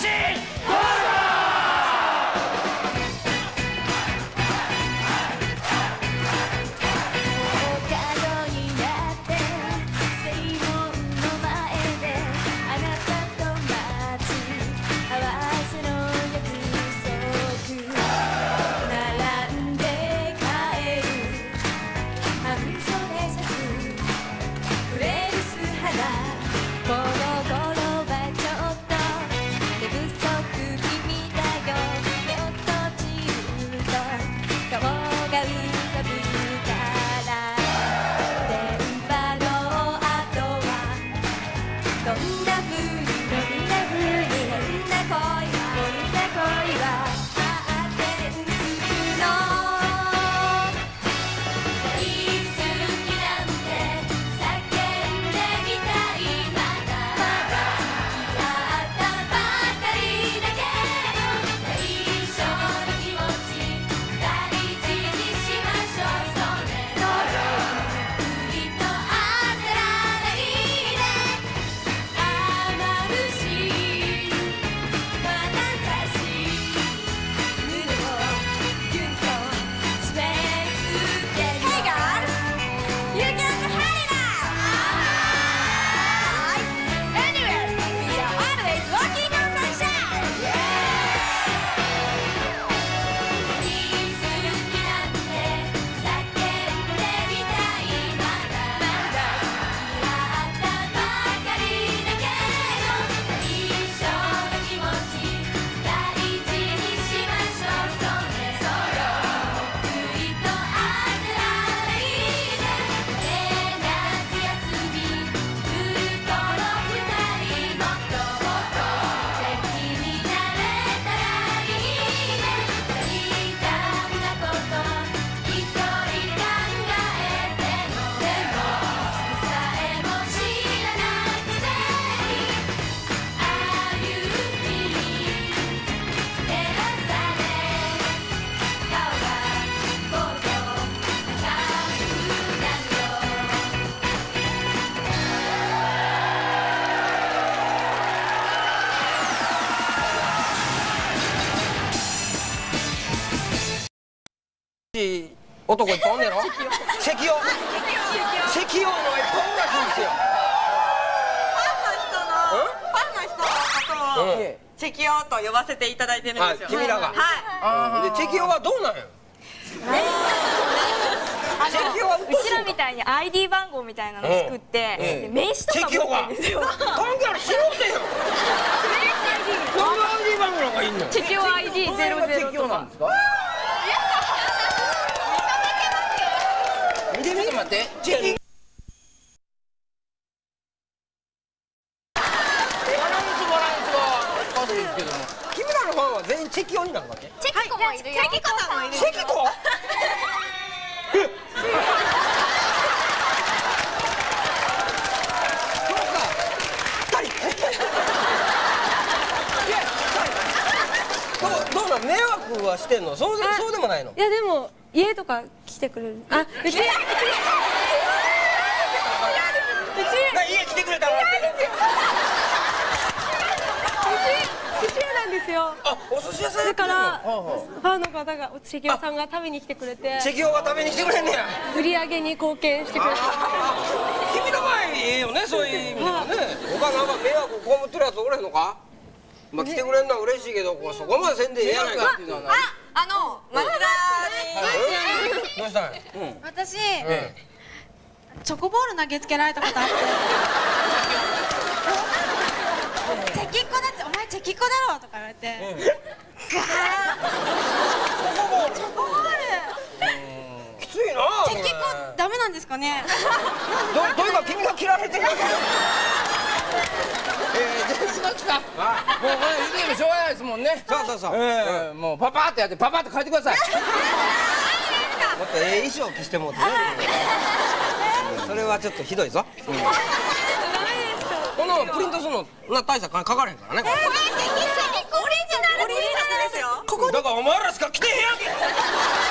シゴー男いっぱいおんねやろ。石油のいっぱいおるらしいんですよ。 ファンの人のことをチェキオと呼ばせていただいてるんですよ。 君らが。 はい。 でチェキオはどうなんや。チェキオはうちらみたいに ID 番号みたいなの作って名刺とか持ってるんですよ。 関係ある素人やん。なんで ID 番号なんかいんの。 チェキオ ID00 とか。 見てみて待って。チェキ。君らのファンは全員チェキオになるわけ？ チェキコもいるよ。チェキコさんもいるよ。 チェキコ？どうなん迷惑はしてんの？そうでもないの？ いやでも家とか来てくれる。あ、うち家来てくれたの？ 寿司屋なんですよ。 あ、お寿司屋さんやだってるの？ からファンの方がチェキオさんが食べに来てくれて、 チェキオが食べに来てくれんねや。 売り上げに貢献してくれて。 君の場合ええよね、そういう意味ではね。他なんか迷惑被ってるやつおれへんのか？まあ来てくれんのは嬉しいけど、そこまでせんでええやないかっていうのは。 松田にどうしたんや？ 私チョコボール投げつけられたことあって「チェキっ子だってお前チェキっ子だろ」とか言われてガーッチョコボールきついな。 チェキっ子ダメなんですかね。 どういうか君が嫌われてるわけよ。 じゃあ行きますか。もうこれ言うてもしょうがないですもんね。 そうもうパパーってやってパパーって帰ってください。 もっと衣装着してもうてね。それはちょっとひどいぞ。このプリントするの大した金かかれへんからね。 オリジナルですよ。 だからお前らしか着てへんやんけ。